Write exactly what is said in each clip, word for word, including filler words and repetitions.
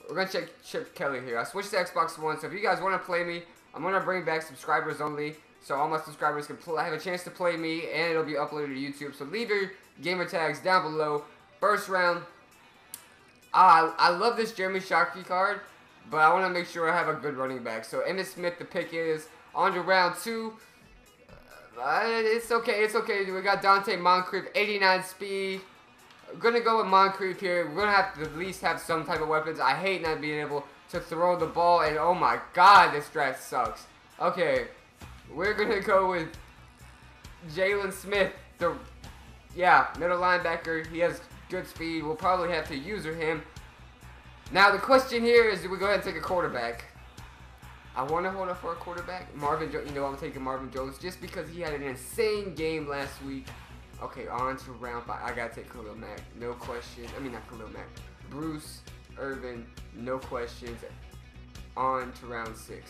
we're gonna check Chip Kelly here. I switched to Xbox One, so if you guys want to play me, I'm gonna bring back subscribers only, so all my subscribers can play, have a chance to play me, and it'll be uploaded to YouTube. So leave your gamer tags down below. First round. Ah, I love this Jeremy Shockey card, but I want to make sure I have a good running back. So Emmitt Smith, the pick is on to round two. Uh, it's okay, it's okay. We got Dante Moncrief, eighty-nine speed. I'm gonna go with Moncrief here. We're gonna have to at least have some type of weapons. I hate not being able to throw the ball, and oh my god, this draft sucks. Okay, we're gonna go with Jalen Smith, the yeah middle linebacker. He has good speed. We'll probably have to user him. Now the question here is, do we go ahead and take a quarterback? I want to hold up for a quarterback. Marvin Jones, you know I'm taking Marvin Jones just because he had an insane game last week. Okay, on to round five. I gotta take Khalil Mack, no question. I mean not Khalil Mack. Bruce Irvin, no questions. On to round six.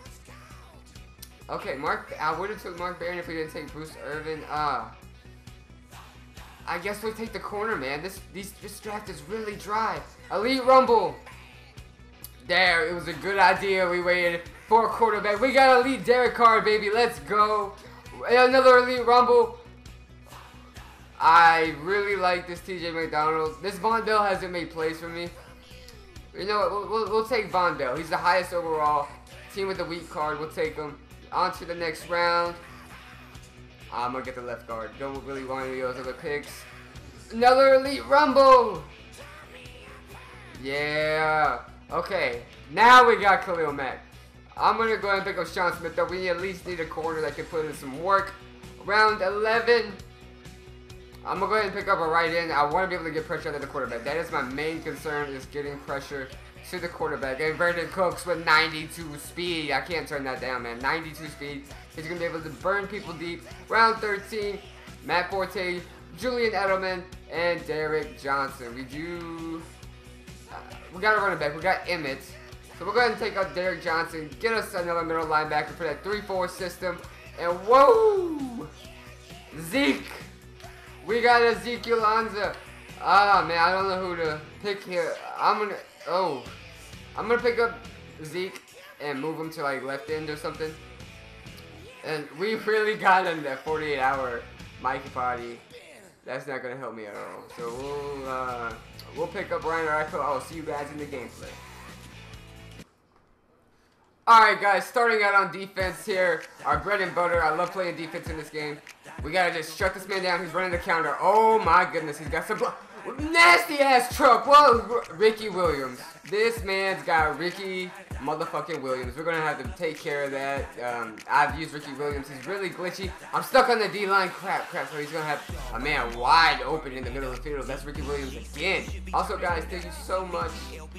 Okay, Mark. I would have took Mark Barron if we didn't take Bruce Irvin. Ah. Uh, I guess we'll take the corner, man. This these this draft is really dry. Elite Rumble. There, it was a good idea. We waited for a quarterback. We got Elite Derek Carr, baby. Let's go. Another Elite Rumble. I really like this T J McDonald. This Von Bell hasn't made plays for me. You know what? We'll, we'll, we'll take Von Bell. He's the highest overall. Team with the weak card. We'll take him. On to the next round. I'm going to get the left guard. Don't really want any of those other picks. Another Elite Rumble. Yeah. Okay. Now we got Khalil Mack. I'm going to go ahead and pick up Sean Smith, though. We at least need a corner that can put in some work. Round eleven. I'm going to go ahead and pick up a right end. I want to be able to get pressure on the quarterback. That is my main concern, is getting pressure to the quarterback. And Brandon Cooks with ninety-two speed. I can't turn that down, man. ninety-two speed. He's going to be able to burn people deep. Round thirteen, Matt Forte, Julian Edelman, and Derek Johnson. We do... Uh, we got a running back. We got Emmitt. So we'll go ahead and take out Derek Johnson. Get us another middle linebacker for that three four system. And whoa! Zeke! We got Ezekiel Anza. Ah, man, I don't know who to pick here. I'm going to... Oh. I'm going to pick up Zeke and move him to, like, left end or something. And we really got him that forty-eight hour Mike Potty. That's not going to help me at all. So we'll, uh... We'll pick up Ryan Rifle. I'll see you guys in the gameplay. Alright guys, starting out on defense here. Our bread and butter. I love playing defense in this game. We gotta just shut this man down. He's running the counter. Oh my goodness, he's got some nasty ass truck. Whoa, Ricky Williams. This man's got Ricky motherfucking Williams. We're gonna have to take care of that. Um, I've used Ricky Williams. He's really glitchy. I'm stuck on the D line. Crap, crap. So he's gonna have a man wide open in the middle of the field. That's Ricky Williams again. Also, guys, thank you so much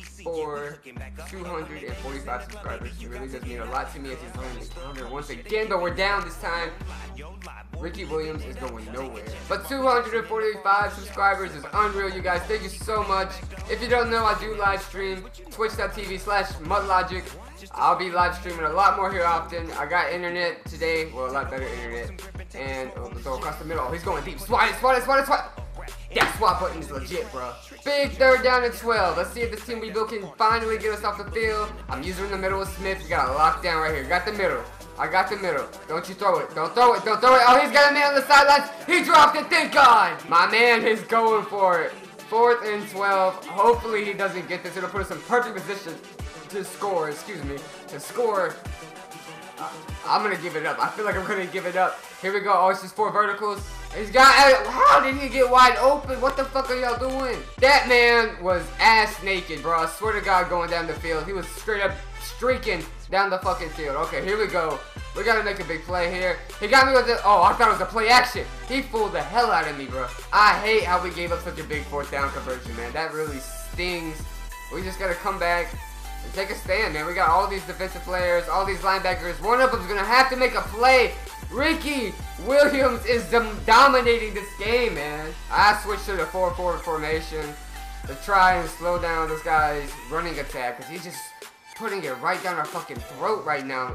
for two hundred forty-five subscribers. It really does mean a lot to me as he's running the counter once again. But we're down this time. Ricky Williams is going nowhere. But two hundred forty-five subscribers is unreal, you guys. Thank you so much. If you don't know, I do live stream. Twitch.tv slash MudLogic. I'll be live streaming a lot more here often. I got internet today. Well, a lot better internet. And oh, let's go across the middle. Oh, he's going deep. Swat it, swat it, swat it, swat it. That swat button is legit, bro. Big third down and twelve. Let's see if this team we built can finally get us off the field. I'm using in the middle with Smith. We got a lockdown right here. Got the middle. I got the middle. Don't you throw it. Don't throw it. Don't throw it. Oh, he's got a man on the sidelines. He dropped it. Thank God. My man is going for it. Fourth and twelve. Hopefully he doesn't get this. It'll put us in perfect position to score. Excuse me. To score. Uh, I'm going to give it up. I feel like I'm going to give it up. Here we go. Oh, it's just four verticals. He's got... How did he get wide open? What the fuck are y'all doing? That man was ass naked, bro. I swear to God, going down the field. He was straight up streaking down the fucking field. Okay, here we go. We gotta make a big play here. He got me with the... Oh, I thought it was a play action. He fooled the hell out of me, bro. I hate how we gave up such a big fourth down conversion, man. That really stings. We just gotta come back and take a stand, man. We got all these defensive players, all these linebackers. One of them's gonna have to make a play. Ricky Williams is dom dominating this game, man. I switched to the four four formation to try and slow down this guy's running attack, because he's just putting it right down our fucking throat right now.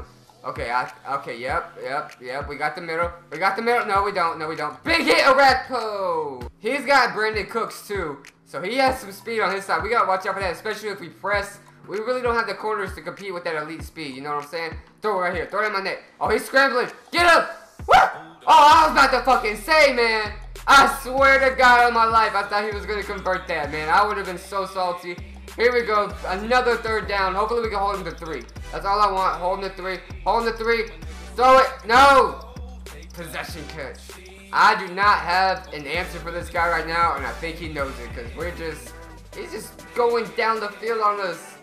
Okay, I, okay, yep, yep, yep. We got the middle. We got the middle. No, we don't. No, we don't. Big hit, Arakpo! He's got Brandon Cooks, too. So he has some speed on his side. We gotta watch out for that, especially if we press. We really don't have the corners to compete with that elite speed. You know what I'm saying? Throw it right here. Throw it in my neck. Oh, he's scrambling. Get him! Woo! Oh, I was about to fucking say, man. I swear to God on my life, I thought he was gonna convert that, man. I would have been so salty. Here we go, another third down. Hopefully we can hold him to three. That's all I want. Hold him to three. Hold him to three. Throw it. No. Possession catch. I do not have an answer for this guy right now, and I think he knows it because we're just, he's just going down the field on us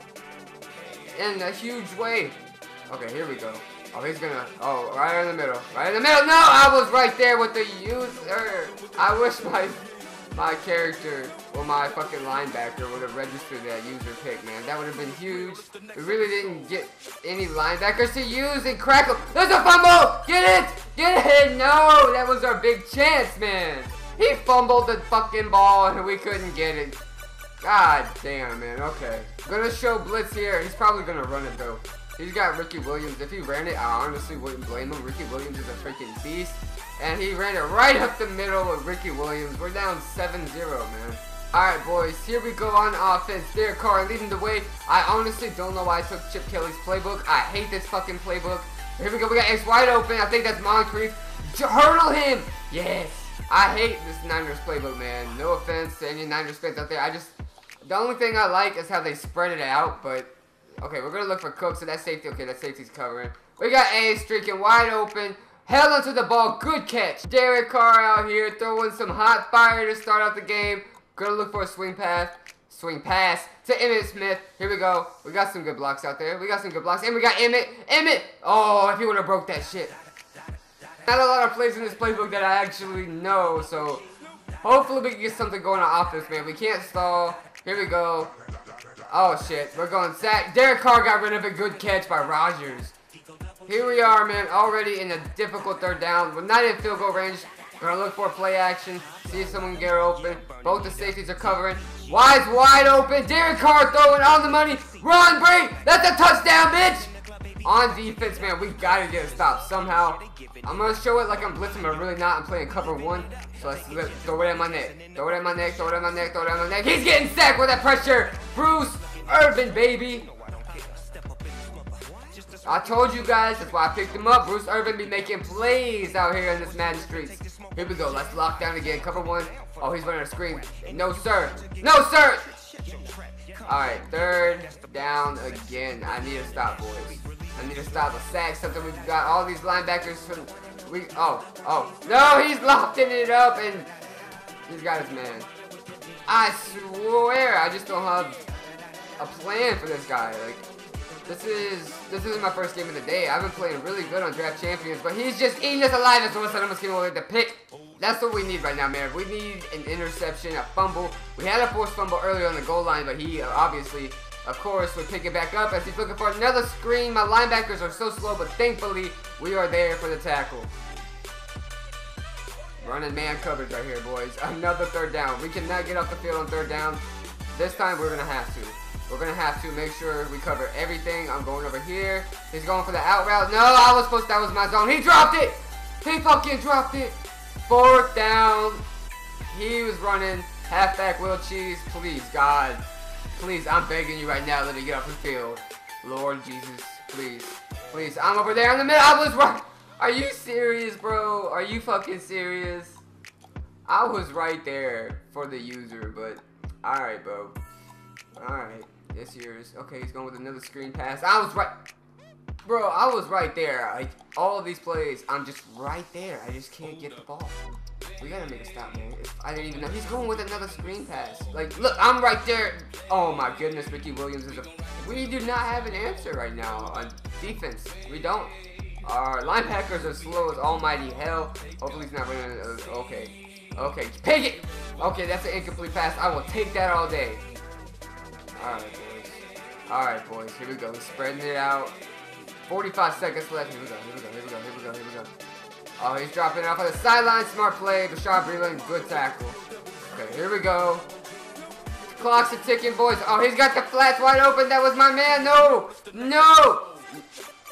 in a huge way. Okay, here we go. Oh, he's gonna, oh, right in the middle. Right in the middle. No, I was right there with the user. I wish my... My character, or my fucking linebacker, would have registered that user pick, man. That would have been huge. We really didn't get any linebackers to use and crackle. There's a fumble! Get it! Get it! No! That was our big chance, man. He fumbled the fucking ball and we couldn't get it. God damn, man. Okay. Gonna show blitz here. He's probably gonna run it, though. He's got Ricky Williams. If he ran it, I honestly wouldn't blame him. Ricky Williams is a freaking beast. And he ran it right up the middle with Ricky Williams. We're down seven zero, man. Alright, boys. Here we go on offense. Derek Carr leading the way. I honestly don't know why I took Chip Kelly's playbook. I hate this fucking playbook. Here we go. We got X wide open. I think that's Moncrief. Hurdle him. Yes. I hate this Niners playbook, man. No offense to any Niners fans out there. I just... The only thing I like is how they spread it out, but... Okay, we're going to look for Cook, so that's safety. Okay, that safety's covering. We got A streaking wide open. Held onto the ball. Good catch. Derek Carr out here throwing some hot fire to start out the game. Gonna look for a swing pass. Swing pass to Emmitt Smith. Here we go. We got some good blocks out there. We got some good blocks. And we got Emmitt. Emmitt. Oh, if he would have broke that shit. Not a lot of plays in this playbook that I actually know. So hopefully we can get something going on offense, man. We can't stall. Here we go. Oh, shit. We're going sack. Derek Carr got rid of a good catch by Rodgers. Here we are, man, already in a difficult third down. We're not in field goal range. We're going to look for a play action, see if someone can get her open. Both the safeties are covering. Wide's wide open. Derek Carr throwing on the money. Run, break. That's a touchdown, bitch. On defense, man, we got to get a stop somehow. I'm going to show it like I'm blitzing, but really not. I'm playing cover one. So let's throw it at my neck. Throw it at my neck. Throw it at my neck. Throw it at my neck. He's getting sacked with that pressure. Bruce Irvin, baby. I told you guys, that's why I picked him up. Bruce Irvin be making plays out here in this Madden streets. Here we go. Let's lock down again. Cover one. Oh, he's running a screen. No, sir. No, sir. All right, third down again. I need to stop, boys. I need to stop a sack. Something we've got all these linebackers from. We. Oh, oh. No, he's locking it up and he's got his man. I swear, I just don't have a plan for this guy. Like. This is this isn't my first game of the day. I've been playing really good on Draft Champions, but he's just eating us alive, and so I'm almost giving away the pick. That's what we need right now, man. We need an interception, a fumble. We had a forced fumble earlier on the goal line, but he uh, obviously, of course, would pick it back up as he's looking for another screen. My linebackers are so slow, but thankfully, we are there for the tackle. Running man coverage right here, boys. Another third down. We cannot get off the field on third down. This time, we're going to have to. We're going to have to make sure we cover everything. I'm going over here. He's going for the out route. No, I was supposed to, that was my zone. He dropped it. He fucking dropped it. Fourth down. He was running halfback Will Cheese. Please, God. Please, I'm begging you right now. Let me get off the field. Lord Jesus, please. Please, I'm over there in the middle. I was right. Are you serious, bro? Are you fucking serious? I was right there for the user, but alright, bro. Alright. This year's okay. He's going with another screen pass. I was right, bro. I was right there. Like all of these plays, I'm just right there. I just can't get the ball. We gotta make a stop, man. It's, I didn't even know he's going with another screen pass. Like, look, I'm right there. Oh my goodness, Ricky Williams is a. We do not have an answer right now on defense. We don't. Our linebackers are slow as almighty hell. Hopefully he's not running. Uh, okay, okay, pick it. Okay, that's an incomplete pass. I will take that all day. Alright, boys. Alright, boys. Here we go. We're spreading it out. forty-five seconds left. Here we go. Here we go. Here we go. Here we go. Here we go. Oh, he's dropping it off on the sideline. Smart play. Bashaud Breeland. Good tackle. Okay, here we go. Clock's a ticking, boys. Oh, he's got the flats wide open. That was my man. No. No.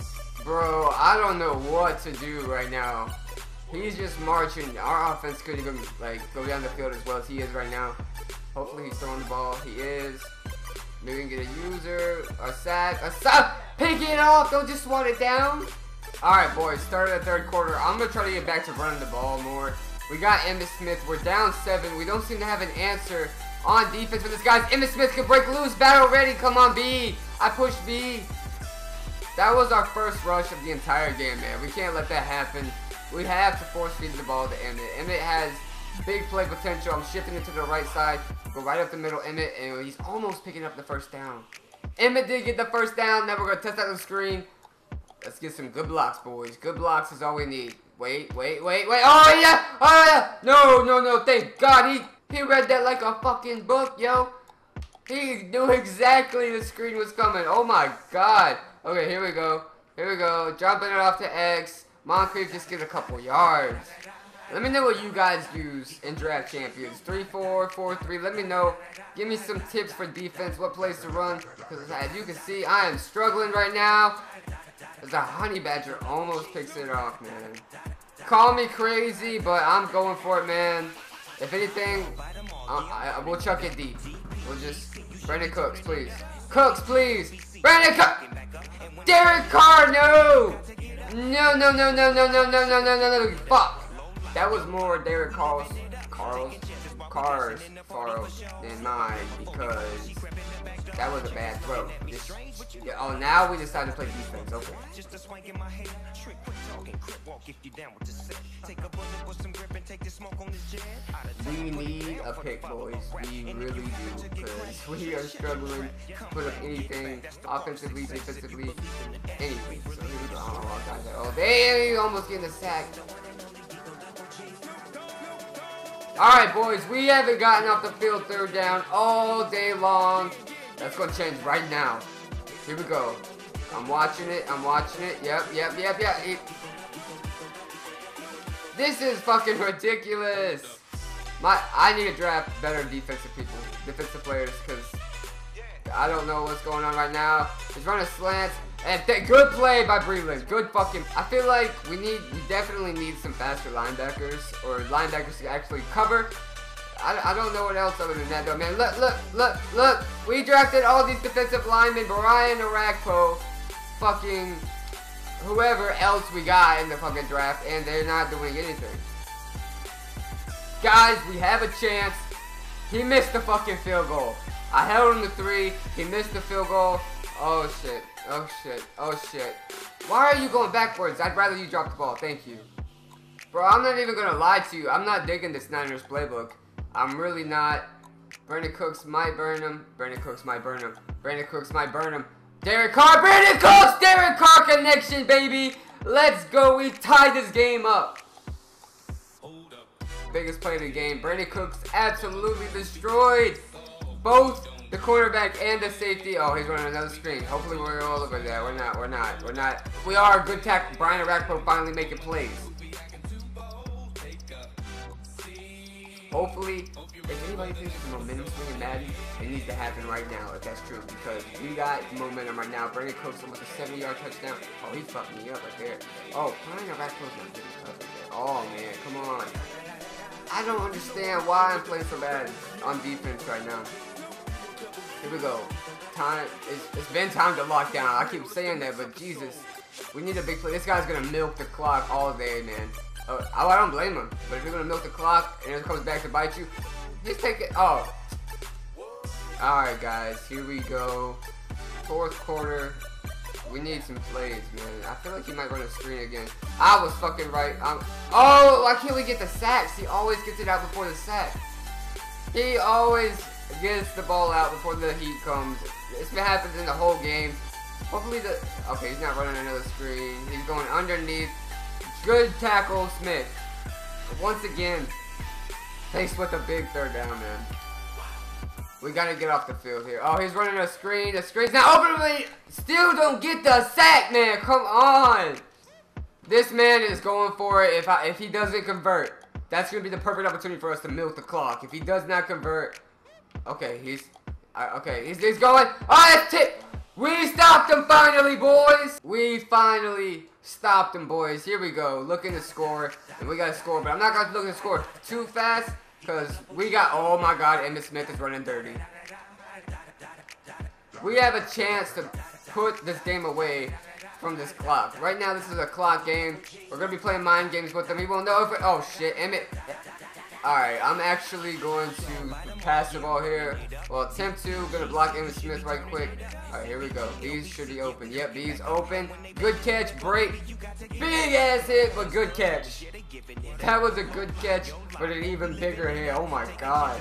Bro, I don't know what to do right now. He's just marching. Our offense couldn't even like go down the field as well as he is right now. Hopefully he's throwing the ball. He is. Maybe we can get a user, a sack, a sack. Pick it off. Don't just swat it down. All right, boys. Start of the third quarter. I'm gonna try to get back to running the ball more. We got Emmitt Smith. We're down seven. We don't seem to have an answer on defense for this guy. Emmitt Smith can break loose. Battle ready. Come on, B. I push B. That was our first rush of the entire game, man. We can't let that happen. We have to force feed the ball to Emmitt. Emmitt has big play potential. I'm shifting it to the right side. Go right up the middle, Emmitt, and he's almost picking up the first down. Emmitt did get the first down. Now we're going to test out the screen. Let's get some good blocks, boys. Good blocks is all we need. Wait, wait, wait, wait. Oh, yeah. Oh, yeah. No, no, no. Thank God. He, he read that like a fucking book, yo. He knew exactly the screen was coming. Oh, my God. Okay, here we go. Here we go. Dropping it off to X. Moncrief just get a couple yards. Let me know what you guys use in Draft Champions. three four, four three. Let me know. Give me some tips for defense. What plays to run. Because as you can see, I am struggling right now. As a Honey Badger almost picks it off, man. Call me crazy, but I'm going for it, man. If anything, um, I, I, we'll chuck it deep. We'll just... Brandin Cooks, please. Cooks, please. Brandin Cooks. Derek Carr, no. No, no, no, no, no, no, no, no, no, no, no. Fuck. That was more Derek Carr's, Carl's, Carr's fault than mine because that was a bad throw. Just, yeah, oh, now we decided to play defense. Okay. We need a pick, boys. We really do because we are struggling to put up anything offensively, defensively, anything. So here we go. Oh, God. Oh, they almost getting a sack. Alright, boys, we haven't gotten off the field third down all day long. That's going to change right now. Here we go. I'm watching it. I'm watching it. Yep, yep, yep, yep. It... This is fucking ridiculous. My, I need to draft better defensive people, defensive players, because I don't know what's going on right now. He's running slants. And th good play by Breeland. Good fucking... I feel like we need... We definitely need some faster linebackers. Or linebackers to actually cover. I, I don't know what else other than that, though, man. Look, look, look, look. We drafted all these defensive linemen. Brian Arakpo. Fucking... Whoever else we got in the fucking draft. And they're not doing anything. Guys, we have a chance. He missed the fucking field goal. I held him to three. He missed the field goal. Oh, shit. Oh, shit. Oh, shit. Why are you going backwards? I'd rather you drop the ball. Thank you. Bro, I'm not even going to lie to you. I'm not digging this Niners playbook. I'm really not. Brandin Cooks might burn him. Brandin Cooks might burn him. Brandin Cooks might burn him. Derek Carr. Brandin Cooks! Derek Carr connection, baby. Let's go. We tied this game up. Biggest play of the game. Brandin Cooks absolutely destroyed both the cornerback and the safety. Oh, he's running another screen. Hopefully we're all over there. We're not. We're not. We're not. We are a good tackle. Brian Arakpo finally making plays. Hopefully, if anybody thinks there's a momentum swing in Madden, it needs to happen right now, if that's true. Because we got momentum right now. Brandin Cooks with a seventy yard touchdown. Oh, he fucked me up right there. Oh, Brian Arakpo's not getting up right there. Oh, man. Come on. I don't understand why I'm playing so bad on defense right now. Here we go. Time. It's, it's been time to lock down. I keep saying that, but Jesus. We need a big play. This guy's going to milk the clock all day, man. Oh, I don't blame him. But if you're going to milk the clock and it comes back to bite you, just take it. Oh. Alright, guys. Here we go. Fourth quarter. We need some plays, man. I feel like he might run a screen again. I was fucking right. Um, oh, why can't we get the sacks? He always gets it out before the sack. He always gets the ball out before the heat comes. This happens in the whole game. Hopefully the... Okay, he's not running another screen. He's going underneath. Good tackle, Smith. Once again, faced with a big third down, man. We gotta get off the field here. Oh, he's running a screen. The screen's not open. Still don't get the sack, man. Come on. This man is going for it. If I, if he doesn't convert, that's gonna be the perfect opportunity for us to milk the clock. If he does not convert, okay, he's uh, okay. He's, he's going. Oh, that's tip. We stop stopped him finally, boys. We finally stopped him, boys. Here we go. Looking to score. And we got to score. But I'm not going to look to score too fast. Because we got, oh my God, Emmitt Smith is running dirty. We have a chance to put this game away from this clock. Right now, this is a clock game. We're going to be playing mind games with them. He won't know if it, oh shit, Emmitt. Alright, I'm actually going to pass the ball here. Well, attempt to. Going to block Emmitt Smith right quick. Alright, here we go. Bees should be open. Yep, Bees open. Good catch, break. Big ass hit, but good catch. That was a good catch, but an even bigger hit. Oh my God.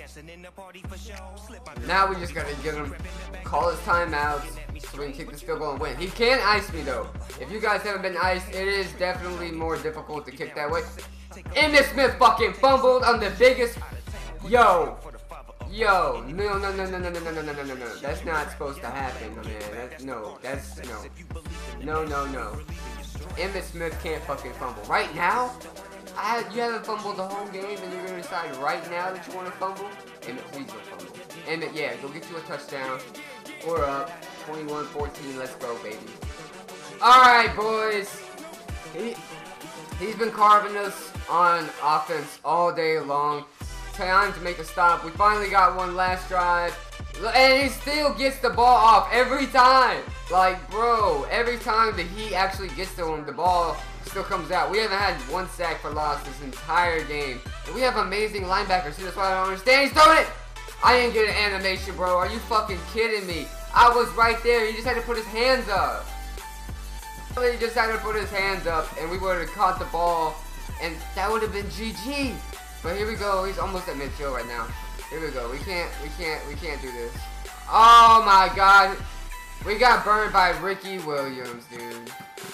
Now we just got to get him, call his timeouts, so we can kick this field goal and win. He can ice me though. If you guys haven't been iced, it is definitely more difficult to kick that way. Emmitt Smith fucking fumbled on the biggest. Yo. Yo. No, no, no, no, no, no, no, no, no, no, no. That's not supposed to happen, man. That's, no. That's, no. No, no, no. Emmitt Smith can't fucking fumble. Right now? I, you haven't fumbled the whole game and you're going to decide right now that you want to fumble? Emmitt, please don't fumble. Emmitt, yeah, go get you a touchdown. We're up. twenty-one fourteen. Let's go, baby. Alright, boys. He, he's been carving us on offense all day long. Time to make a stop. We finally got one last drive. And he still gets the ball off every time. Like, bro, every time that he actually gets to him, the ball still comes out. We haven't had one sack for loss this entire game. And we have amazing linebackers. See, that's why I don't understand. He's throwing it! I didn't get an animation, bro. Are you fucking kidding me? I was right there. He just had to put his hands up. He just had to put his hands up, and we would have caught the ball, and that would have been G G. But here we go. He's almost at midfield right now. Here we go. We can't, we can't, we can't do this. Oh my God. We got burned by Ricky Williams, dude.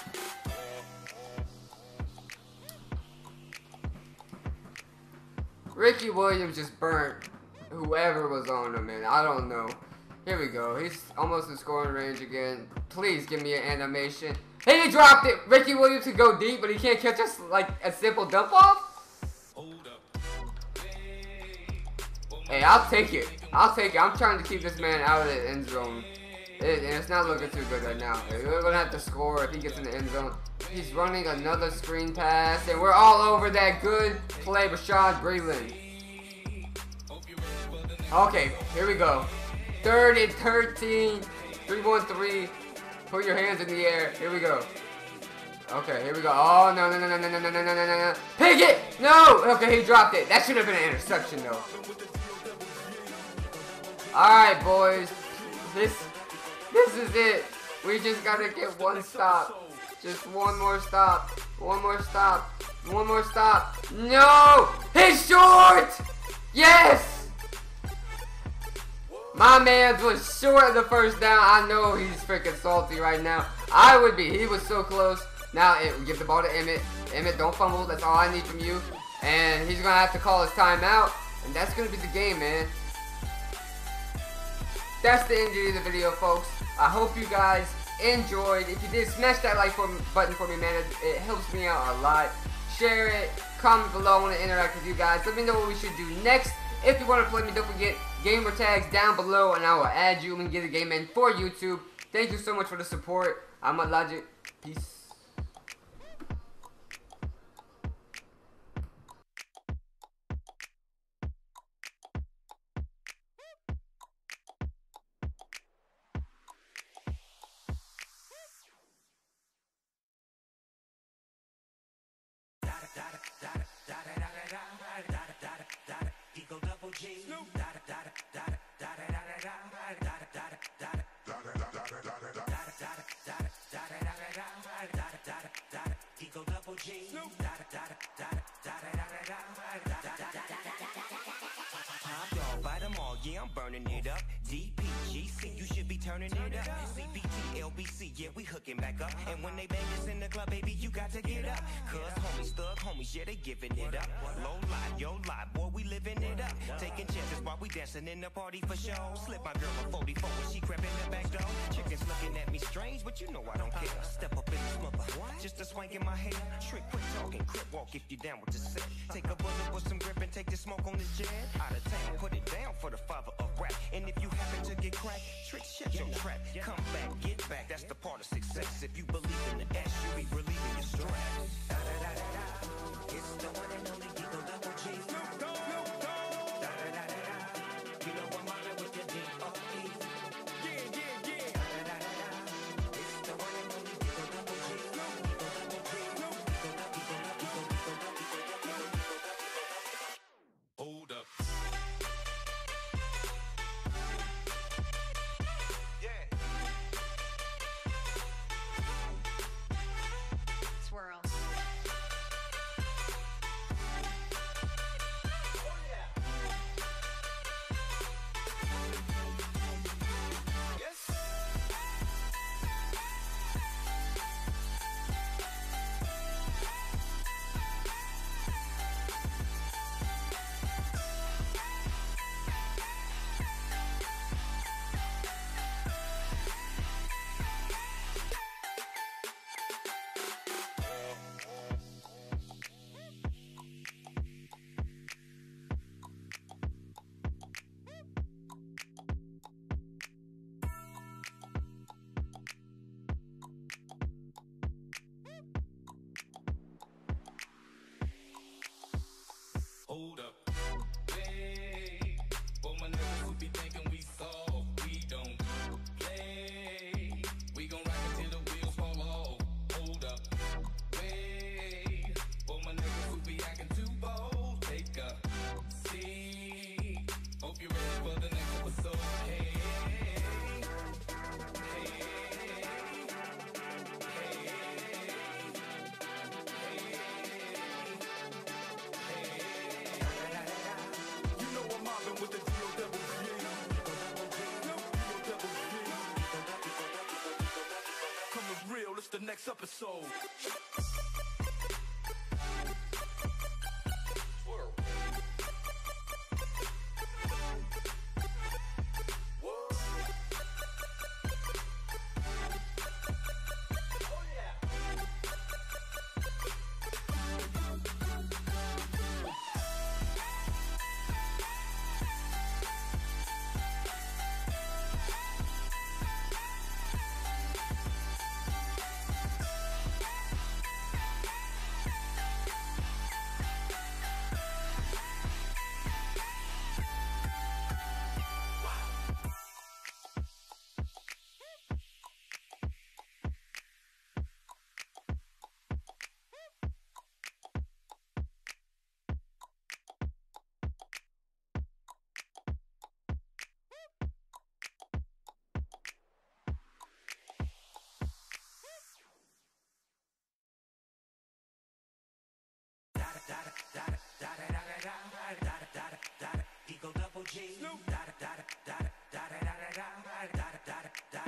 Ricky Williams just burnt whoever was on him, man. I don't know. Here we go. He's almost in scoring range again. Please give me an animation. Hey, he dropped it. Ricky Williams can go deep, but he can't catch us like a simple dump off. Hey, I'll take it. I'll take it. I'm trying to keep this man out of the end zone. It, and it's not looking too good right now. We're going to have to score if he gets in the end zone. He's running another screen pass, and we're all over that good play. Bashaud Breeland. Okay, here we go. Third and thirteen. three one three. Put your hands in the air. Here we go. Okay, here we go. Oh, no, no, no, no, no, no, no, no, no, no, no. Pickett! No! Okay, he dropped it. That should have been an interception, though. Alright, boys. This, this is it. We just gotta get one stop. Just one more stop. One more stop. One more stop. No! He's short! Yes! My man was short of the first down. I know he's freaking salty right now. I would be. He was so close. Now, it, give the ball to Emmitt. Emmitt, don't fumble. That's all I need from you. And he's going to have to call his timeout. And that's going to be the game, man. That's the end of the video, folks. I hope you guys enjoyed. If you did, smash that like button for me, man. It, it helps me out a lot. Share it. Comment below. I want to interact with you guys. Let me know what we should do next. If you want to play me, don't forget gamer tags down below, and I will add you and get a game in for YouTube. Thank you so much for the support. I'm Logic. Peace. Yeah, I'm burning it up. D P G C, you should be turning it up. C P T, L B C, yeah, we hooking back up. And when they bang us in the club, baby, you got to get up. Cause homies, thug homies, yeah, they giving it up. Low life, yo life, boy, we living it up. Taking chances while we dancing in the party for show. Slip my girl a forty-four when she crept in the back door. Chickens looking at me strange, but you know I don't care. Step up up in the smother. Just a swank in my hair. Trick, quick talking, crip walk if you down with the set. Take a bullet with some grip and take the smoke on this jet. Out of town, put it down for the father of rap. And if you happen to get cracked, trick, shut your trap. Come back, get back, that's the part of success. If you believe in the S, you be relieving your stress. Da da da da da. It's the one and only Eagle Double G. Snoop Dogg. Snoop Dogg. Da da da da da. You know I'm mobbing with the D O E. Yeah, yeah, yeah. Da da da da da. It's the one and only Eagle Double G. Snoop Double G. Snoop. Eagle Double G. Eagle Double G. Eagle Double G. Hold up. Swirl. Hold up, hey, for my niggas who be thinking we soft, we don't play. We gon' rock until the wheels fall off. Hold up, hey, for my niggas who be acting too bold, take a seat. Hope you're ready for the next episode. Hey, hey, with the D O double G. D O double G. Coming real, it's the next episode. Swirl. Eagle Double G. Snoop. Da da da da da da da da da da da da da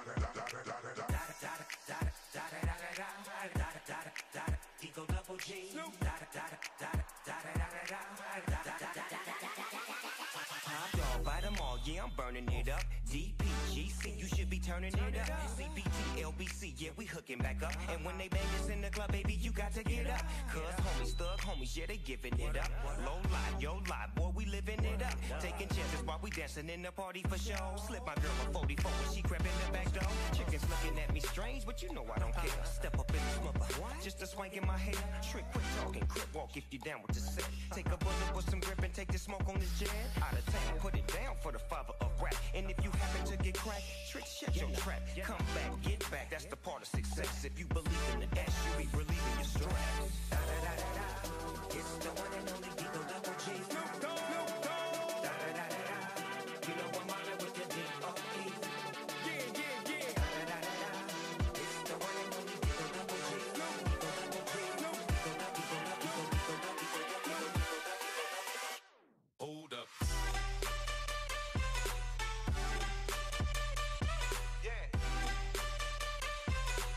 da. Eagle Double G. Snoop. Da da da da da da da da da. Top dog, bite them all, yeah, I'm burning it up. D P G C, you should be turning it up. C P T, L B C, yeah, we hooking back up. And when they bang us in the club, baby, you got to get up. Cause homies, thug homies, yeah, they giving it up. Low life, yo life, boy, we living it up. Taking chances while we dancing in the party for show. Slip my girl a forty-four when she crept in the back door. Chickens looking at me strange, but you know I don't care. Step up in the smother, just a swank in my hair. Trick, quick talking, crip walk if you down with the set. Take a bullet with some grip and take the smoke on this jet. Out of town, put it down for the father of rap. And if you happen to get cracked, trick, shut your trap. Come back, get back, that's the part of success. If you believe in the S, you be relieving your stress. Da da da da da. It's the one and only Eagle Double G. Snoop Dogg. Snoop Dogg. Da da da da da. You know I'm mobbing with the D O E. Yeah, yeah, yeah. Da da da da da. It's the one and only Eagle Double G. Snoop. Eagle Double G. Snoop. Eagle Double G. Eagle Double G. Eagle Double G. hold up.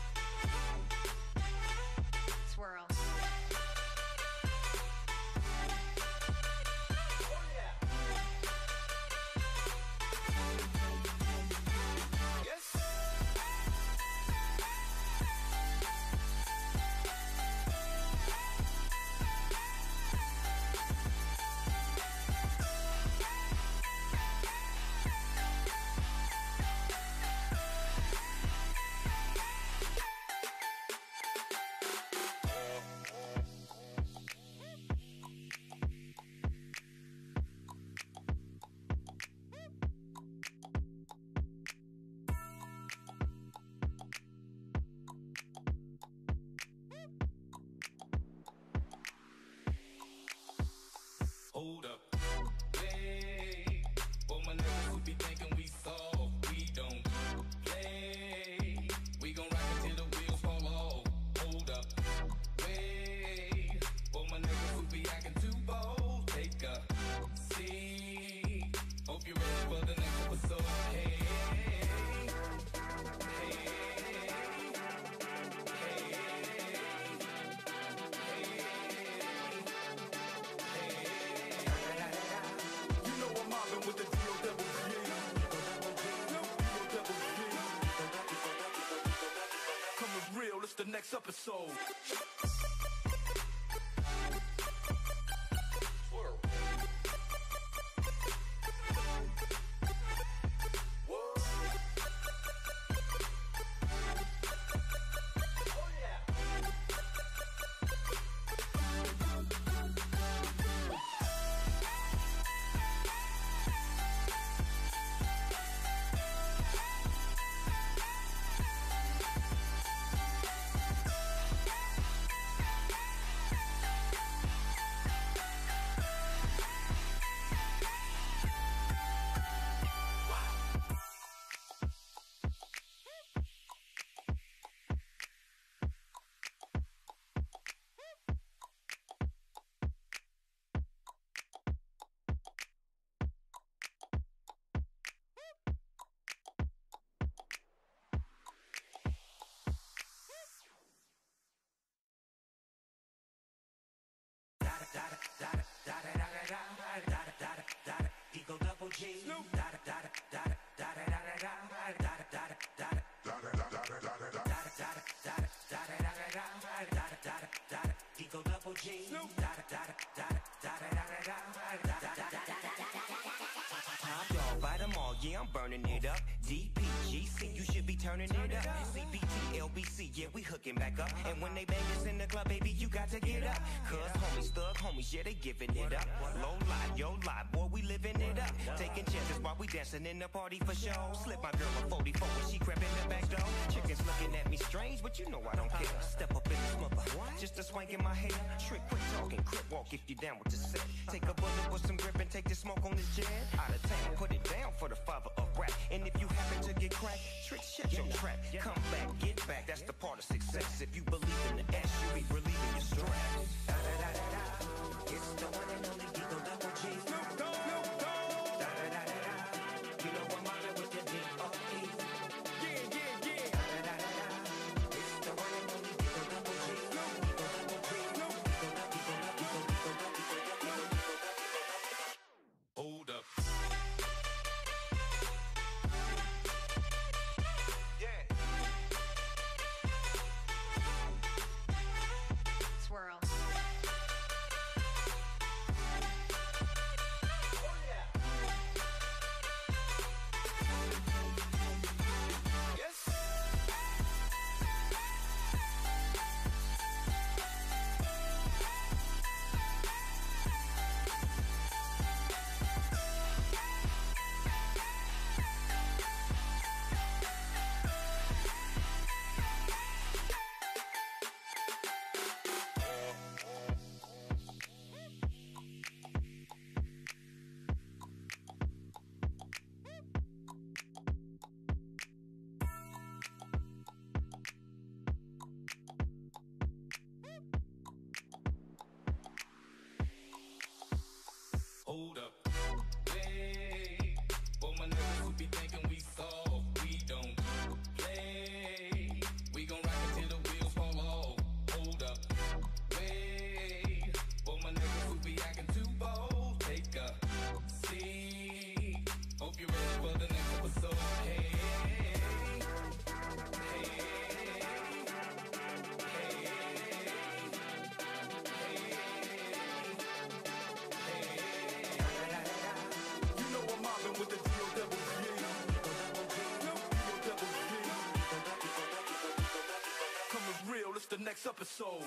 Swirl. the next episode. Swirl. Eagle double G. Eagle double G. Top dog, bite them all, yeah, I'm burning it up. D P G C, you should be turning it up. C B T, L B C, yeah, we hooking back up. And when they bang us in the club, baby, you got to get up. Cause homies, thug homies, yeah, they giving it up. Low lie, yo lie, boy, we living it up. Taking chances while we dancing in the party for show. Slip my girl a forty-four when she crept in the back door. Chickens looking at me strange, but you know I don't care. Step up in this mother, just a swank in my hair. Trick, quick talking, crip walk if you down with the set. Take a bullet with some grip and take the smoke on this jet. Out of town, put it down for the father of rap. And if you happen to get cracked, trick, shut your trap. Come back, get back, that's the part of success. If you believe in the S, you be relieving your stress. Da da da da da, it's the one and only Eagle double G. Snoop Dogg, Snoop Dogg. Da da da da da, you know I'm mobbing with the D O E. Yeah, yeah, yeah. Da da da da da, it's the one and only Eagle double G. Eagle double G. Eagle double, Eagle double, Eagle double, Eagle double, Eagle double. Hold up. Swirl. Hold up. Hey, for my niggas who be thinking we soft, we don't play. We gon' rock it till the wheels fall off. Hold up. Wait, for my niggas who be acting too bold, take a seat. Hope you're ready for the next episode. Hey, hey, with the D O double G. D O double G. Coming real, it's the next episode.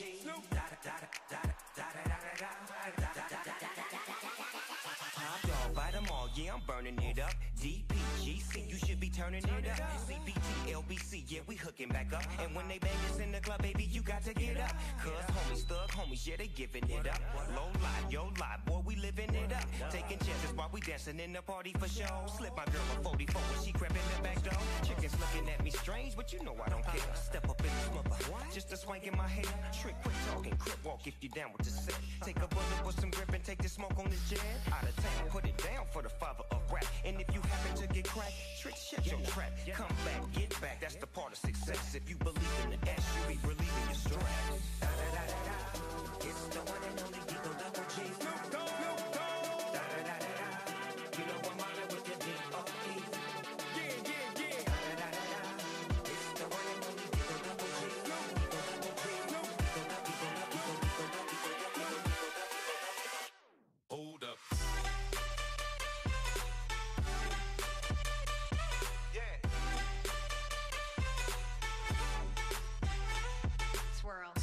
G. Da da da da da da da da da da da da. Top dog, bite them all, yeah, I'm burning it up. D P G C, you should be turning it up. C P T, L B C, yeah, we hooking back up. And when they bang us in the club, baby, you got to get up. Cause homies, thug homies, yeah, they giving it up. Low lie, yo lie, boy, we living it up. Taking chances while we dancing in the party for show. Slip my girl a forty-four when she crept in the back door. Chickens looking at me strange, but you know I don't care. Step up in the smother, just a swank in my hair. Trick, quick talking, crip walk if you down with the set. Take a bullet with some grip and take the smoke on this jet. Out of town, put it down for the father of rap. And if you happen to get cracked, trick, shut your trap. Come back, get back, that's the part of success. If you believe in the S, you be relieving your stress. Da da da da da, it's the one and only Eagle Double G. Snoop Dogg, Snoop Dogg. Da da da da da, you know I'm mobbing with the D O E. Yeah, yeah, yeah. Da da da da da, it's the one and only Eagle Double G. Eagle Double G. Eagle Double, Eagle Double, Eagle Double, Eagle Double, Eagle Double. Hold up. Swirl.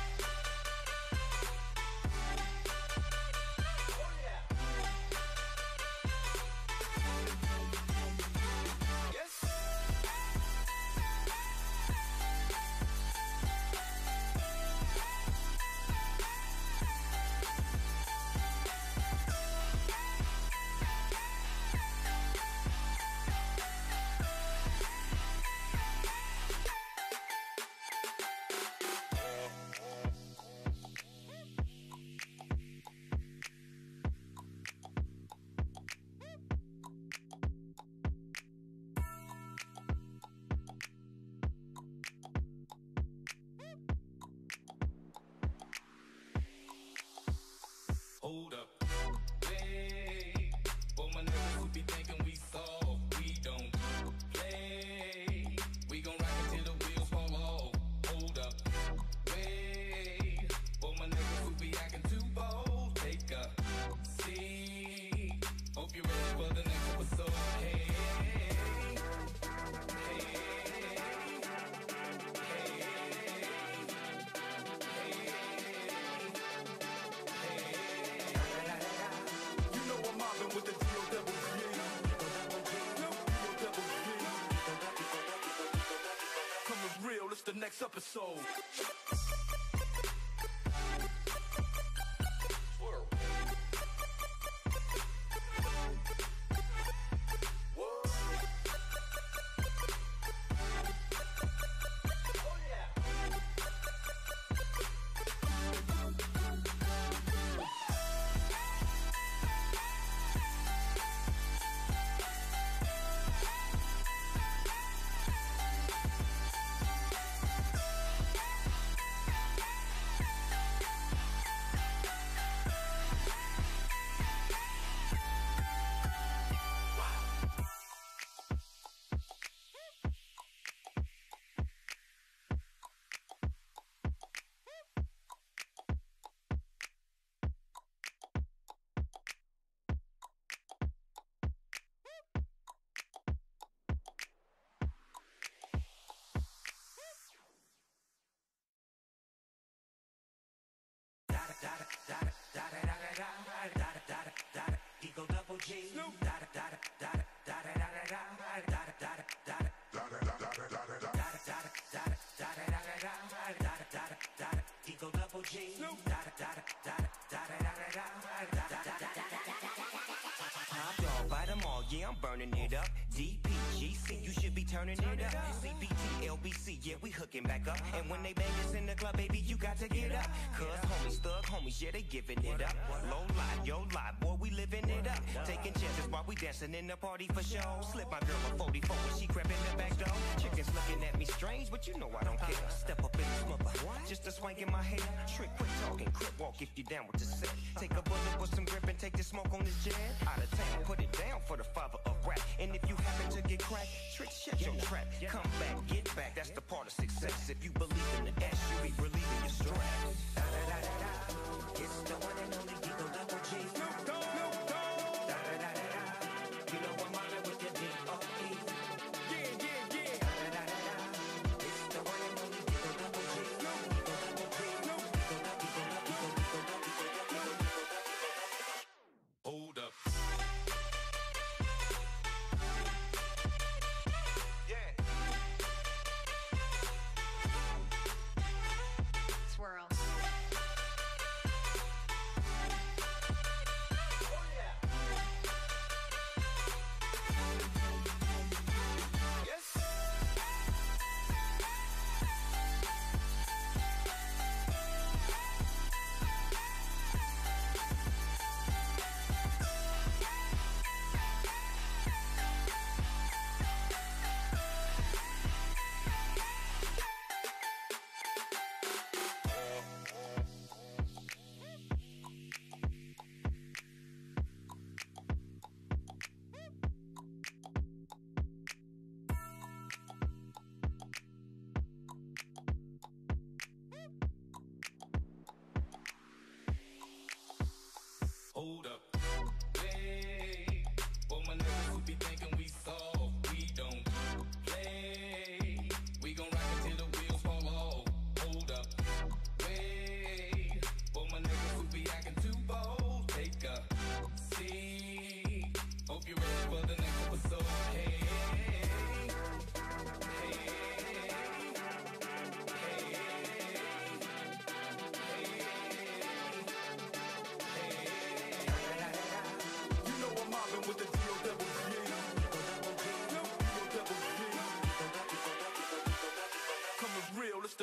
Hold up. Hey, for my niggas who be thinking we soft, we don't play. We gon' rock until the wheels fall off. Hold up. Wait, for my niggas who be acting too bold, take a seat. Hope you're ready for the next episode. Hey, hey, with the D O double G. Coming real, it's the next episode. Swirl. Whoa. Oh yeah. Eagle Double G. Da da da da da da da da da da da da da. Eagle Double G. Da da da da da da da da. Top dog, bite them all, yeah, I'm burning it up. D P G C, you should be turning it up. C P T, L B C, yeah, we hooking back up. And when they bang us in the club, baby, you got to get up. Cause homies, thug homies, yeah, they giving it up. Low lie, yo lie, boy, we living it up. Taking chances while we dancing in the party for show. Slip my girl a forty-four when she crept in the back door. Chickens looking at me strange, but you know I don't care. Step up in the smother, just a swank in my hair. Trick, quick talking, crip walk if you down with the set. Take a bullet with some grip and take the smoke on this jet. Out of town, put it down for the father of rap. And if you happen to get cracked, trick, shut your trap. Come back, get back, that's the part of success. If you believe in the S, you be relieving your stress. Da da da da da, it's the one and only Eagle Double G. Snoop Dogg, Snoop Dogg. Da da da da da, you know I'm mobbing with the D O E. Yeah, yeah, yeah. Da da da da da, it's the one and only Eagle Double G. Eagle Double G.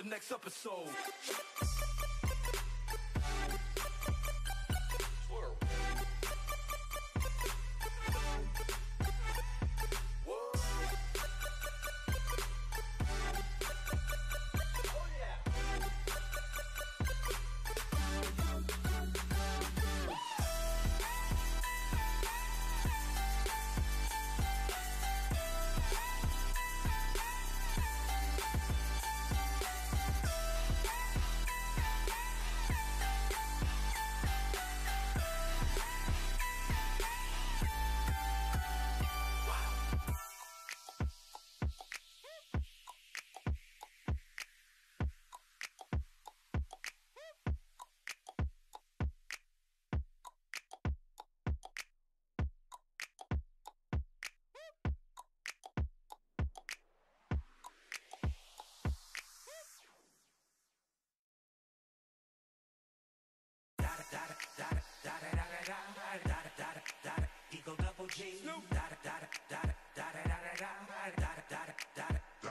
the next episode. Swirl. Whoa. Oh yeah. Eagle double G. Da da da da da da da da da da da da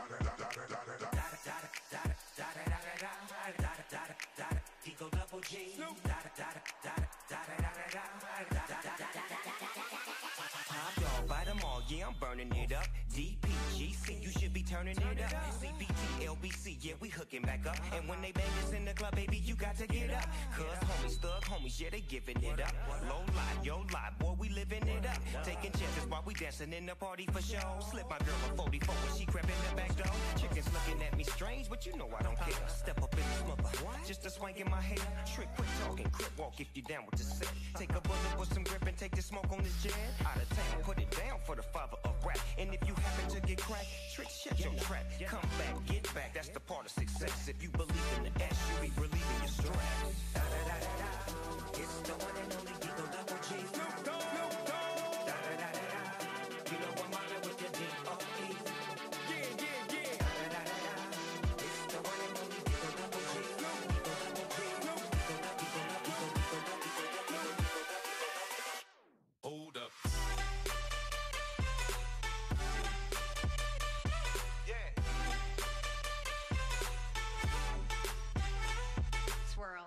da. Eagle double G. Top dog, bite them all, yeah, I'm burning it up. D P G C, you should be turning it up. C B T, L B C, yeah, we hooking back up. And when they bang us in the club, baby, you got to get up. Cause homies, thug homies, yeah, they giving it up. Low life, yo life, boy, we living it up. Taking chances while we dancing in the party for show. Slip my girl a forty-four when she crept in the back door. Chickens looking at me strange, but you know I don't care. Step up in this mother, just a swank in my hair. Trick, quit talking, crip walk if you down with the set. Take a bullet with some grip and take the smoke on this jet. Out of town, put it down for the father of rap. And if you happen to get cracked, trick, shut your trap. Come back, get back, that's the part of success. If you believe in the S, you be relieving your stress. Da da da da da, it's the one and only Eagle double G. Snoop Dogg, Snoop Dogg. Da da da da da, you know I'm mobbing with the D O E. Yeah, yeah, yeah. Da da da da da, it's the one and only Eagle double G. Eagle double G. Eagle double G. Hold up. Swirl.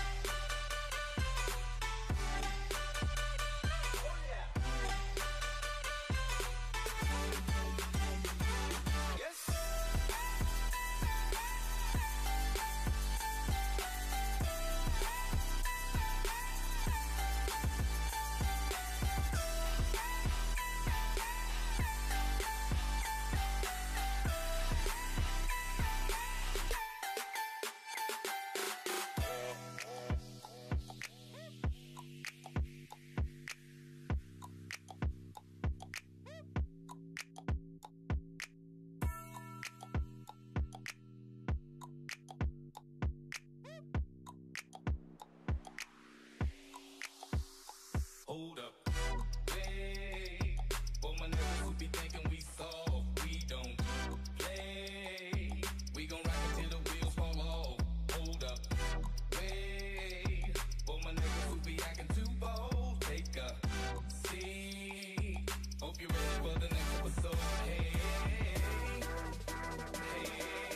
Hold up. Hey, for my niggas who be thinking we soft, we don't play. We gon' rock until the wheels fall off. Hold up. Hey, for my niggas who be acting too bold, take a seat. Hope you're ready for the next episode. Hey, hey, hey,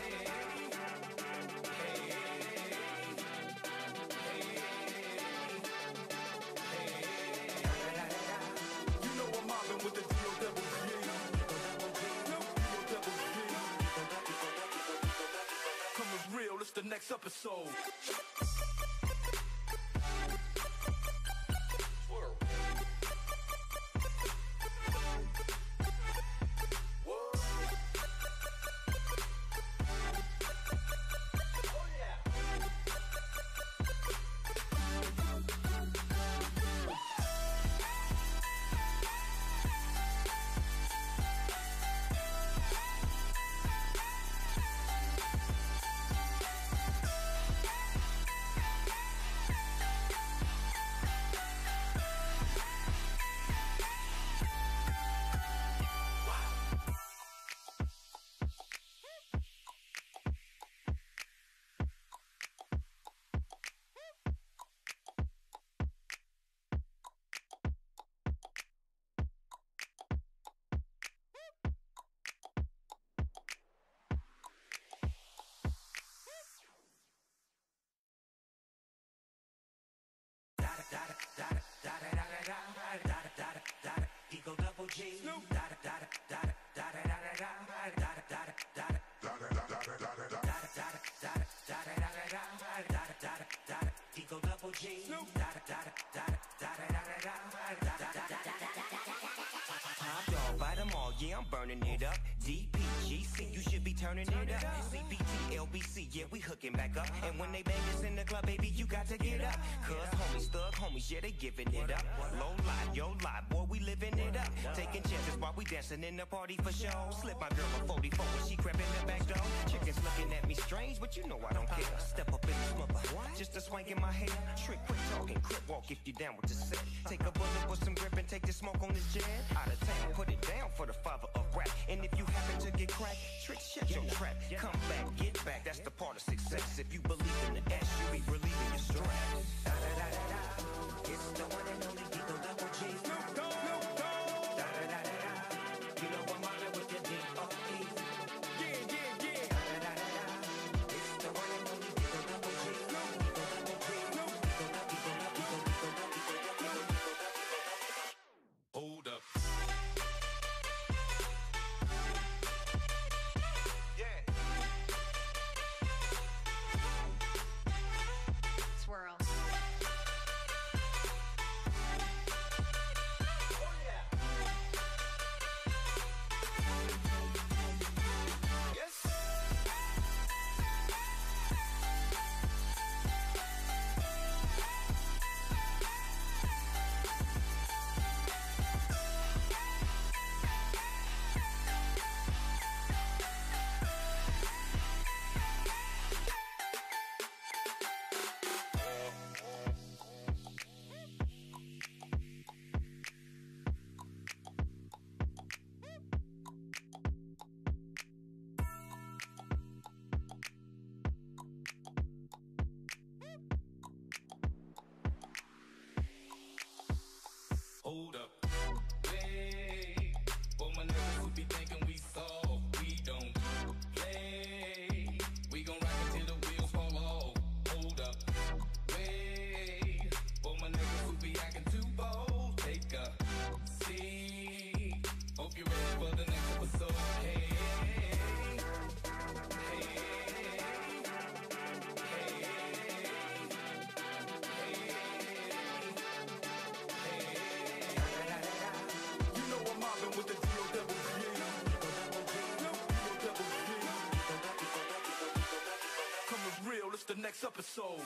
with the D O double G. Coming real, it's the next episode. Swirl. Whoa. Oh yeah. G. Da da da da da da da da da da da da. Eagle double G. Top dog, bite them all, yeah, I'm burning it up. D P G C, you should be turning it up. C P T, L B C, yeah, we hooking back up. And when they bang us in the club, baby, you got to get up. Cause homies, thug homies, yeah, they giving it up. Low lie, yo lie, boy, we living it up. Taking chances while we dancing in the party for show. Slip my girl a forty-four when she crept in the back door. Chickens looking at me strange, but you know I don't care. Step up in this mother, just a swank in my hair. Trick, quick talking, crip walk if you down with the set. Take a bullet with some grip and take the smoke on this jet. Out of town, put it down for the father of rap. And if you happen to get cracked, trick, shut your trap. Come back, get back, that's the part of success. If you believe in the S, you be relieving your stress. Da da da da da, it's the one and only Eagle double G. Snoop Dogg, Snoop Dogg. Da da da da da, you know I'm on it with your D O E. Yeah, yeah, yeah. Da da da da da, it's the one and only Eagle double G. Eagle double G. Eagle double, Eagle double, Eagle double, Eagle double, Eagle double. Hold up. Swirl. Hold up. Wait. For my niggas who be thinking we soft, we don't play. We gon' rock until the wheels fall off. Hold up. Wait. For my niggas who be acting too bold, take a seat. Hope you're ready for the next episode. Hey. With the D O double G, D O double G, coming real, it's the next episode.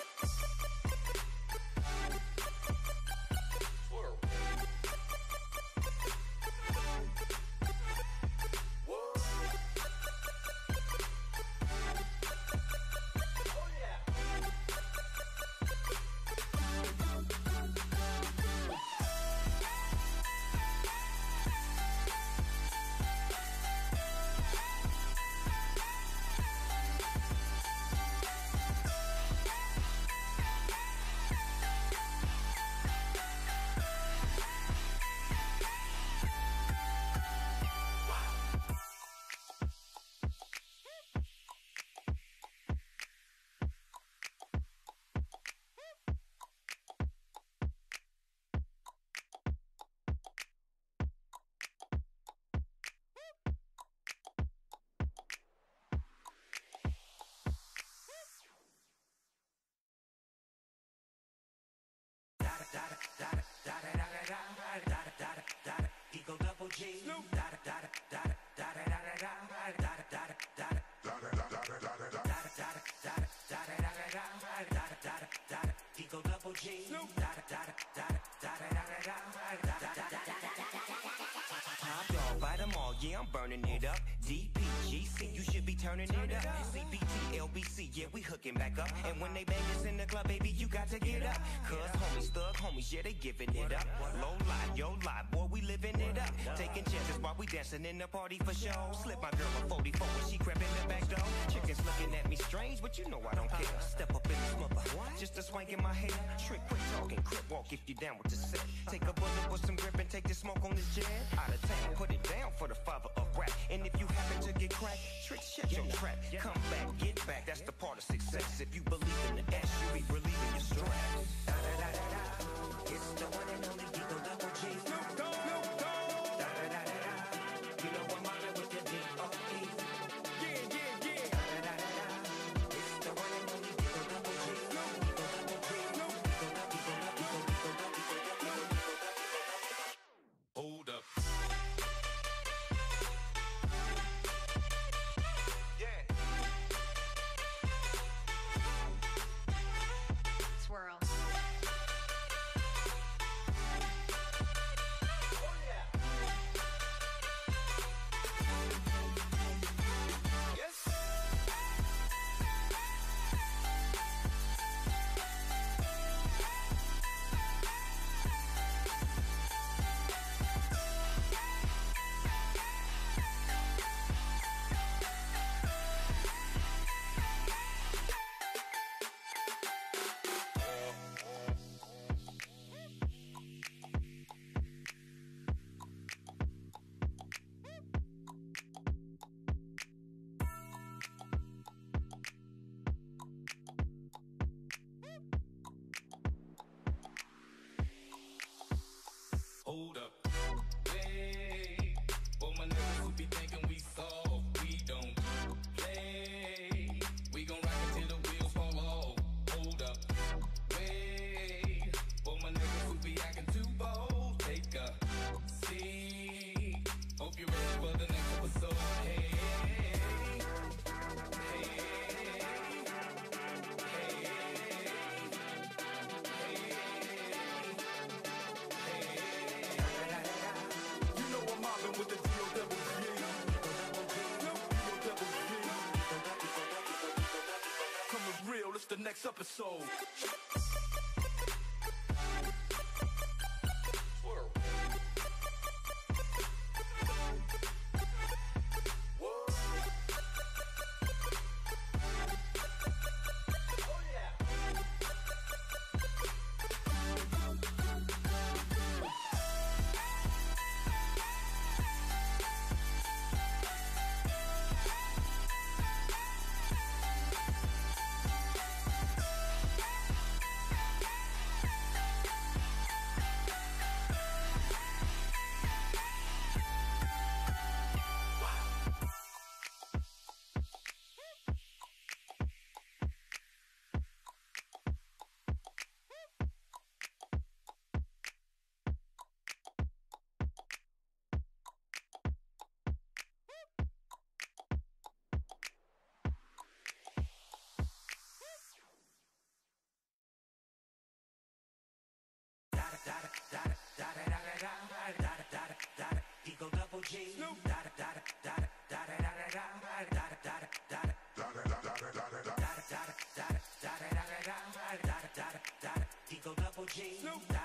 Eagle double G. Eagle double G. Top dog, bite them all, yeah, I'm burning it up. D P G C, you should be turning it up. C P T, L B C, yeah, we hooking back up. And when they bang us in the club, baby, you got to get up. Cause homies, thug homies, yeah, they giving it up. Low lie, yo lie, boy, we living it up. Taking chances while we dancing in the party for show. Slip my girl a forty-four when she crept in the back door. Chickens looking at me strange, but you know I don't care. Step up in this mother, just a swank in my hair. Trick, quick talking, crip walk if you down with the set. Take a bullet with some grip and take the smoke on this jet. Out of town, put it down for the father of rap. And if you happen to get cracked, trick, shut your trap. Come back, get back, that's the part of success. If you believe in the S, you be relieving your stress. Da da da da da, it's the one and only Eagle double G. Snoop Dogg, Snoop Dogg. Da next episode. Swirl. Eagle double G. Da da da da da da da da da da da da da. Eagle double G.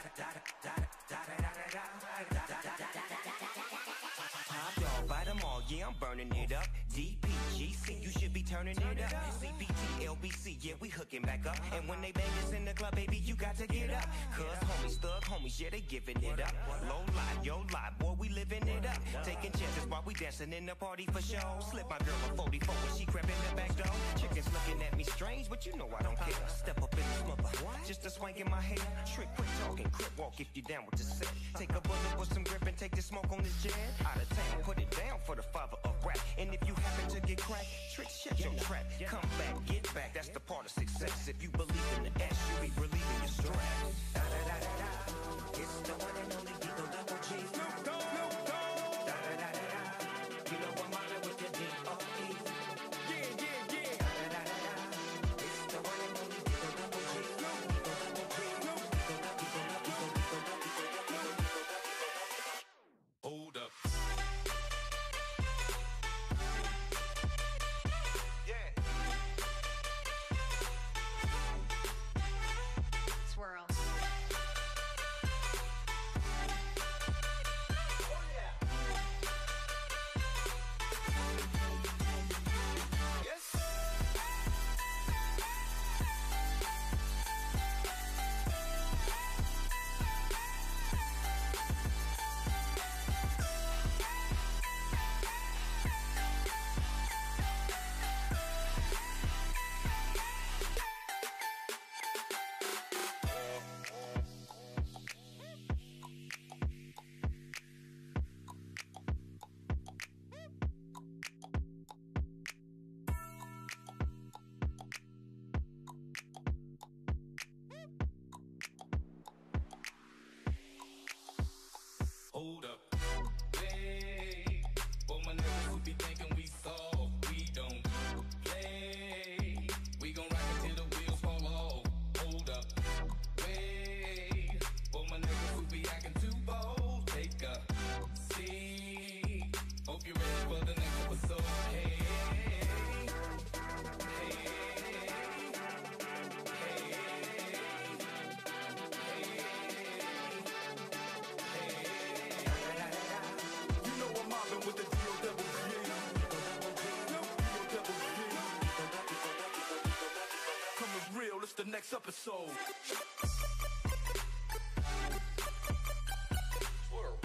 Top dog, bite them all, yeah, I'm burning it up. D P G C, you should be turning it up. C B T, L B C, yeah, we hooking back up. And when they bang us in the club, baby, you got to get up. Cause homies, thug homies, yeah, they giving it up. Low lie, yo lie, boy, we living it up. Taking chances while we dancing in the party for show. Slip my girl a forty-four when she crept in the back door. Chickens looking at me strange, but you know I don't care. Step up in this mother, just a swank in my hair. Trick, quick talking, crip walk if you down with the set. Take a bullet with some grip and take the smoke on this jet. Out of town, put it down for the father of rap. And if you happen to get cracked, trick, shut your trap. Come back, get back, that's the part of success. If you believe in the S, you be relieving your stress. Da da da da da, it's the one and only Eagle double G. Snoop Dogg, Snoop Dogg. Da da da da da, you know I'm mobbing with the D O E. Yeah, yeah, yeah. Da da da da da, it's the one and only Eagle double G. Eagle double G. Eagle double G. Hold up. Swirl. Hold up. Hey, for my niggas who be thinking we soft, we don't play. We gon' rock it till the wheels fall off. Hold up. Wait, for my niggas who be acting too bold, take a seat. Hope you're ready for the next episode. Hey, with the D O double G. D O double G. Coming real, it's the next episode. Swirl.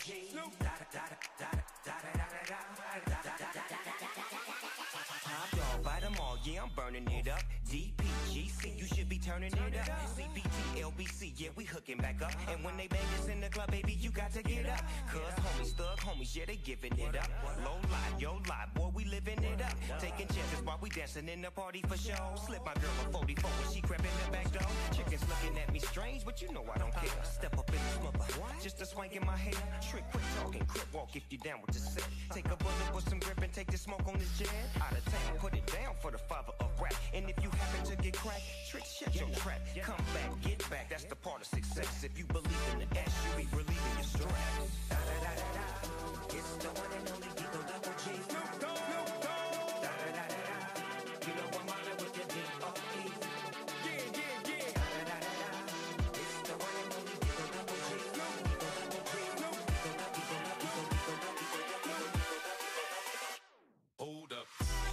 G. Da da da da da da da da da da da. Top dog, bite them all, yeah, I'm burning it up. D P G C, you should be turning it up. C B T, L B C, yeah, we hooking back up. And when they bang us in the club, baby, you got to get up. Cause homies, thug homies, yeah, they giving it up. Low lie, yo lie, boy, we living it up. Taking chances while we dancing in the party for show. Slip my girl a forty-four when she crept in the back door. Chickens looking at me strange, but you know I don't care. Step up in this mother, just a swank in my hair. Trick, quick talking, crip walk if you down with the set. Take a bullet with some grip and take the smoke on this jet. Out of town, put it down for the father of rap. And if you happen to get cracked, trick, shut your trap. Come back, get back, that's the part of success. If you believe in the S, you be relieving your stress. Da da da da da, it's the one and only Eagle Double G. Snoop Dogg, Snoop Dogg. Da da da da da, you know I'm mobbing with the D O E. Yeah, yeah, yeah. Da da da da da, it's the one and only Eagle Double G. Snoop Double G, Snoop Eagle Double, Eagle Double, Eagle Double, Eagle Double, Eagle Double. Hold up.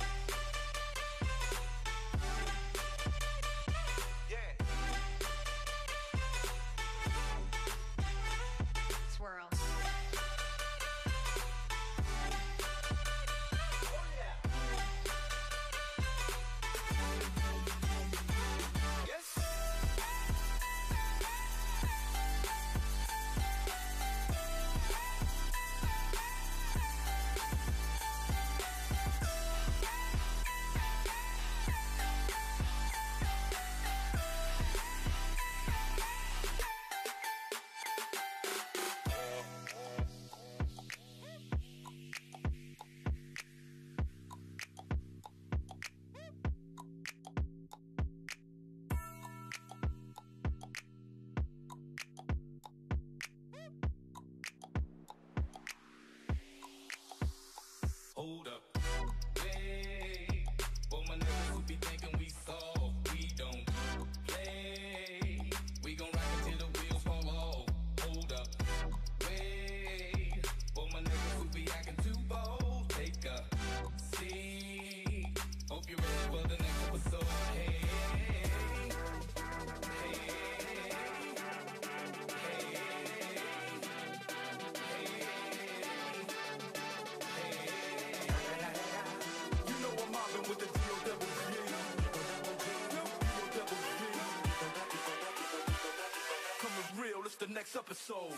Swirl. Hold up. Hey, for my niggas who be thinking we soft, we don't play. We gon' rock until the wheels fall off. Hold up. Wait, for my niggas who be acting too bold, take a seat. Hope you're ready for the next episode. Hey, with the D O double G. D O double G. Coming real, it's the next episode.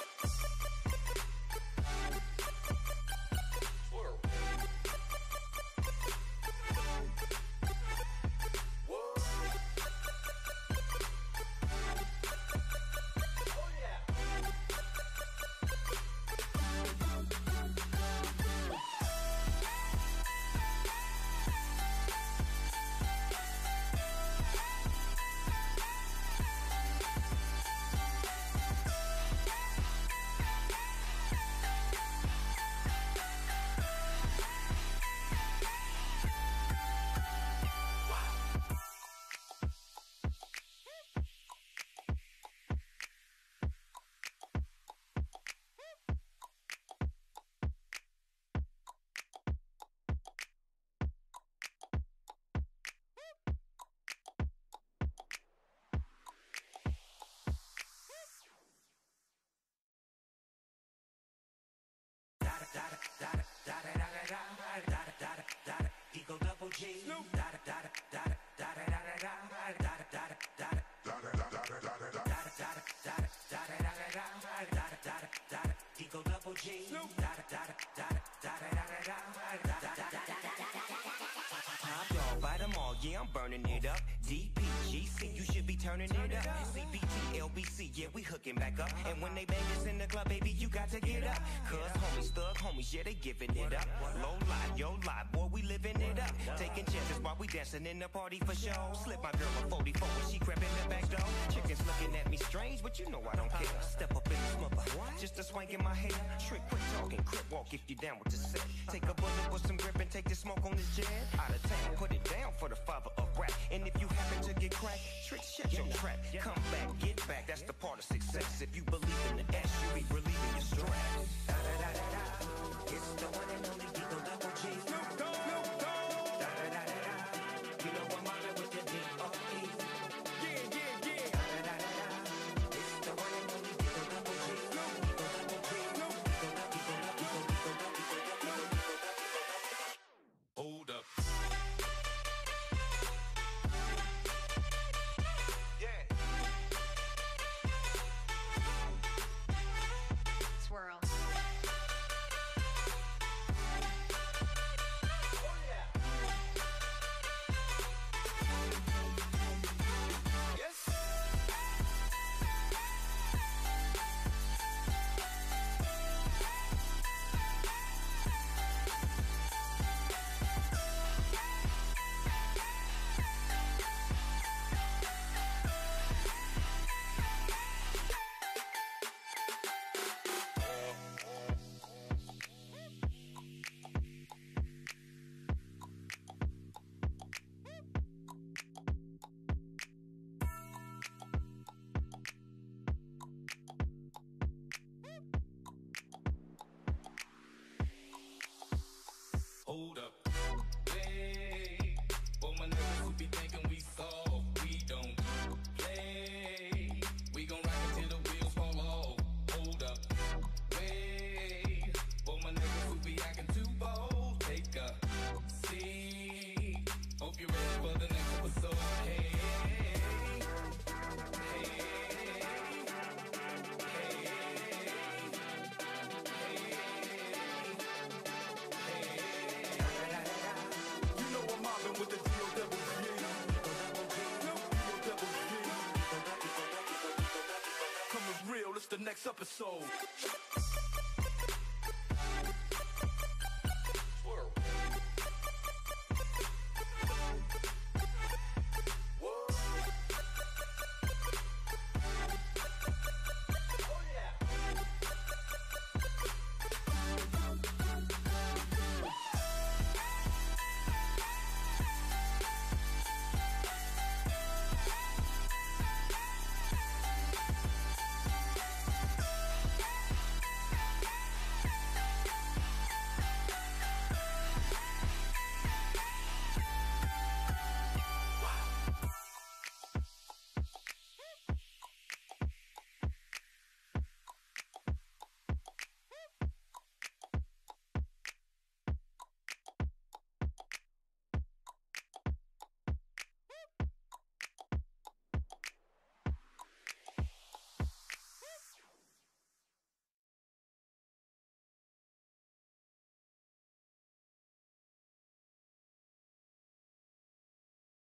Eagle Double G. Da da da da da da da da da da da da da. Eagle Double G. Da da da da da da da da. Top dog, bite them all, yeah, I'm burning it up. D P G C, you should be turning it up. C B T, L B C, yeah, we hooking back up. And when they bang us in the club, baby, you got to get up. Cause homies, thug homies, yeah, they giving it up. Low lie, yo lie, boy, we living it up. Taking chances while we dancing in the party for show. Slip my girl a forty-four when she crept in the back door. Chickens looking at me strange, but you know I don't care. Step up in this mother, just a swank in my hair. Trick, quick talking, crip walk if you down with the set. Take a bullet with some grip and take the smoke on this jet. Out of town, put it down for the father of rap. And if you happen to get cracked, trick, shut your trap. Come back, get back, that's the part of success. If you believe in the S, you be relieving your stress. Da da da da da, it's the one and only Eagle Double G. Snoop Dogg, Snoop Dogg. Da da da da da, you know I'm mobbing with the D O E. Yeah, yeah, yeah. Da da da da da, it's the one and only Eagle Double G. Snoop Eagle Double G. Snoop be thinking we soft. We don't play. We gon' rock it till the wheels fall off. Hold up, wait. For my niggas who be acting too bold, take a seat. Hope you're ready for the next episode. Hey, with the D O double G. No, D O double G. Coming real, it's the next episode.